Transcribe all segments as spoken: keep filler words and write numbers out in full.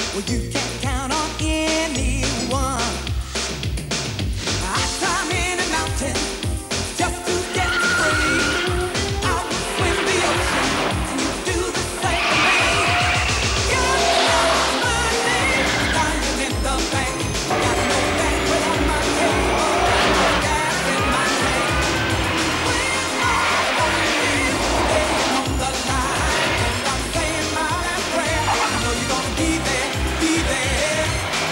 Well, you can't count on anyone. I climb any mountain just to get free. I will swim the ocean and you do the same for me. You know my name, diamond in the bank. Got no banquet on my table, got no gas in my tank. When my life is laying on the line and I'm saying my last prayer, I know you're gonna be there, be there.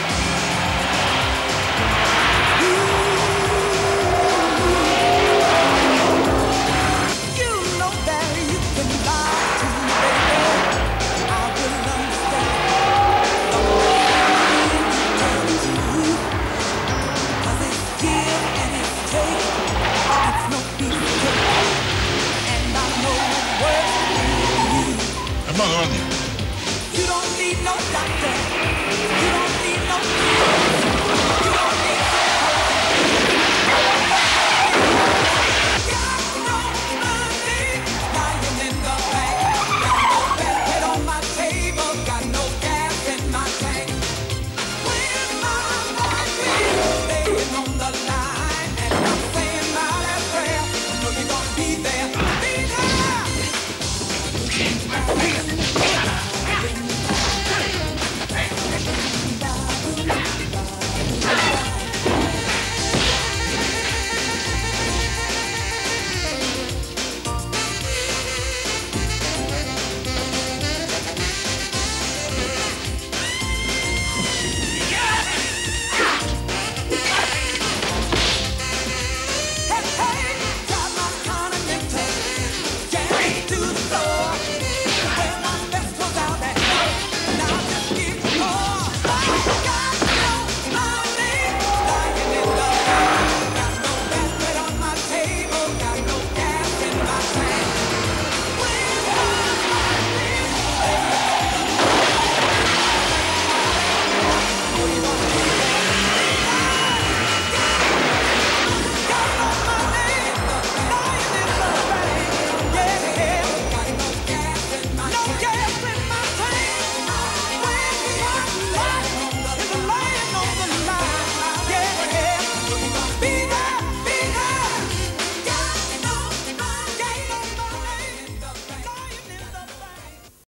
You know that you can lie to me, baby. I will understand. Tell the truth, 'cause it's give and it's take. It's no piece of cake, and I know what's in you. Hermano, Andy. You don't need no doctor. You don't need no